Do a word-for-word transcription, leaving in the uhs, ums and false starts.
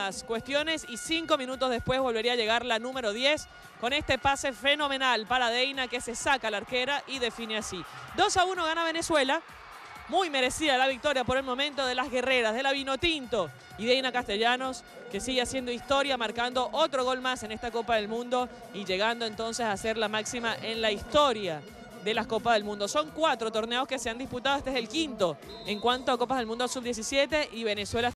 algunas cuestiones y cinco minutos después volvería a llegar la número diez con este pase fenomenal para Deina, que se saca la arquera y define así. dos a uno gana Venezuela. Muy merecida la victoria por el momento de las guerreras, de la Vinotinto y Deina Castellanos, que sigue haciendo historia, marcando otro gol más en esta Copa del Mundo y llegando entonces a ser la máxima en la historia de las Copas del Mundo. Son cuatro torneos que se han disputado, este es el quinto en cuanto a Copas del Mundo sub diecisiete y Venezuela